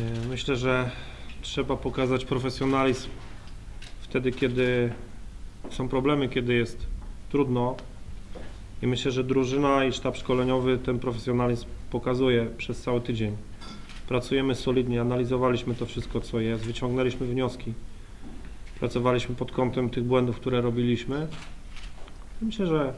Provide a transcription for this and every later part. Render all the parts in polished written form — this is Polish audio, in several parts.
Myślę, że trzeba pokazać profesjonalizm wtedy, kiedy są problemy, kiedy jest trudno. I myślę, że drużyna i sztab szkoleniowy ten profesjonalizm pokazuje przez cały tydzień. Pracujemy solidnie, analizowaliśmy to wszystko, co jest, wyciągnęliśmy wnioski. Pracowaliśmy pod kątem tych błędów, które robiliśmy. Myślę, że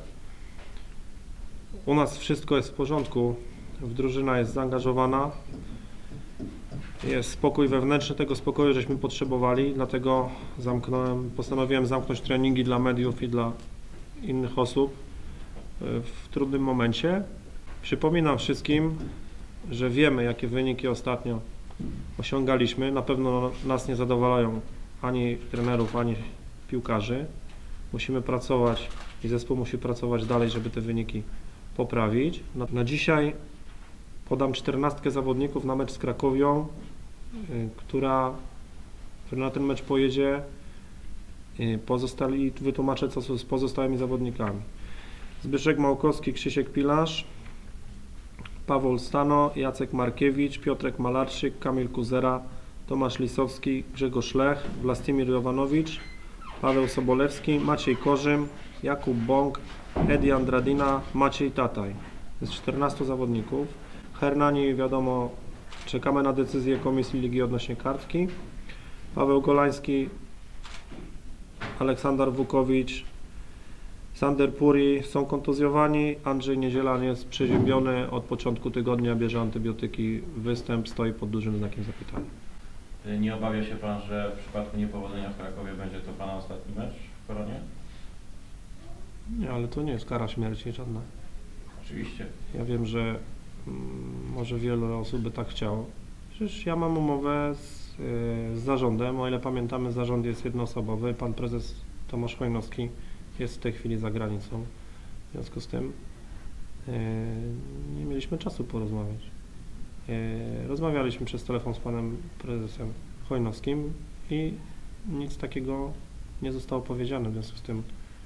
u nas wszystko jest w porządku. Drużyna jest zaangażowana. Jest spokój wewnętrzny, tego spokoju żeśmy potrzebowali, dlatego postanowiłem zamknąć treningi dla mediów i dla innych osób w trudnym momencie. Przypominam wszystkim, że wiemy, jakie wyniki ostatnio osiągaliśmy. Na pewno nas nie zadowalają ani trenerów, ani piłkarzy. Musimy pracować i zespół musi pracować dalej, żeby te wyniki poprawić. Na dzisiaj podam 14 zawodników na mecz z Krakowią, która na ten mecz pojedzie. Wytłumaczę, co z pozostałymi zawodnikami. Zbyszek Małkowski, Krzysiek Pilarz, Paweł Stano, Jacek Markiewicz, Piotrek Malarczyk, Kamil Kuzera, Tomasz Lisowski, Grzegorz Lech, Vlastimir Jovanowicz, Paweł Sobolewski, Maciej Korzym, Jakub Bąk, Edi Andradina, Maciej Tataj. Jest 14 zawodników. Hernani, wiadomo, czekamy na decyzję Komisji Ligi odnośnie kartki. Paweł Golański, Aleksander Wukowicz, Sander Puri są kontuzjowani, Andrzej Niezielan jest przeziębiony, od początku tygodnia bierze antybiotyki, występ stoi pod dużym znakiem zapytania. Nie obawia się Pan, że w przypadku niepowodzenia w Krakowie będzie to Pana ostatni mecz w Koronie? Nie, ale to nie jest kara śmierci żadna. Oczywiście. Ja wiem, że może wiele osób by tak chciało. Przecież ja mam umowę z zarządem, o ile pamiętamy, zarząd jest jednoosobowy, pan prezes Tomasz Hojnowski jest w tej chwili za granicą. W związku z tym nie mieliśmy czasu porozmawiać. Rozmawialiśmy przez telefon z panem prezesem Hojnowskim i nic takiego nie zostało powiedziane, w związku z tym.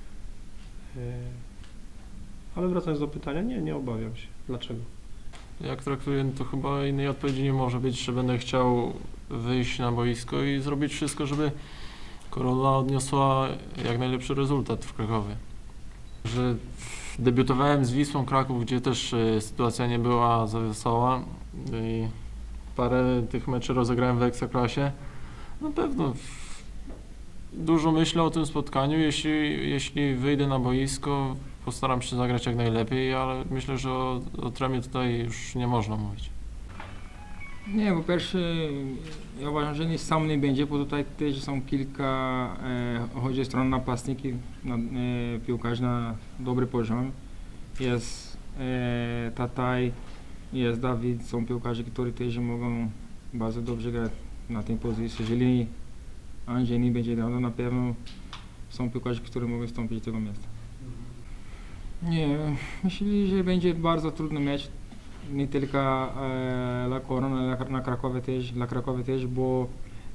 Ale wracając do pytania, nie obawiam się. Dlaczego? Jak traktuję, to chyba innej odpowiedzi nie może być, że będę chciał wyjść na boisko i zrobić wszystko, żeby Korona odniosła jak najlepszy rezultat w Krakowie. Że debiutowałem z Wisłą Kraków, gdzie też sytuacja nie była za wesoła i parę tych meczów rozegrałem w Ekstraklasie. Na pewno dużo myślę o tym spotkaniu. Jeśli wyjdę na boisko, postaram się zagrać jak najlepiej, ale myślę, że o tremie tutaj już nie można mówić. Nie, po pierwsze, ja uważam, że nic sam nie będzie, bo tutaj też są kilka, chodzi o stronę napastniki, piłkarzy na dobry poziom. Jest Tataj, jest Dawid, są piłkarze, którzy też mogą bardzo dobrze grać na tej pozycji. Jeżeli Andrzej nie będzie grał, to na pewno są piłkarze, którzy mogą wstąpić do tego miejsca. Nie, myślę, że będzie bardzo trudny mecz. Nie tylko dla Korony, dla Krakowie też, bo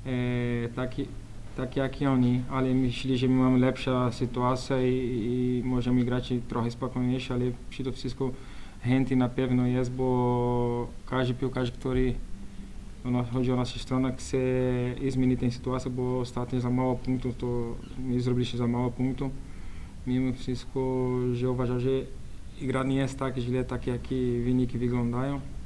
tak jak i oni, ale myślę, że my mamy lepszą sytuację i możemy grać trochę spokojniejsze, ale przede wszystkim chęci na pewno jest, bo każdy piłkarz, który chodzi o naszą stronę, chce zmienić tę sytuację, bo ostatnio za mało punktów, to my zrobiliśmy za mało punktów. Mimo wszystko, że uważam, że gra nie jest tak źle, tak jak i wyniki wyglądają.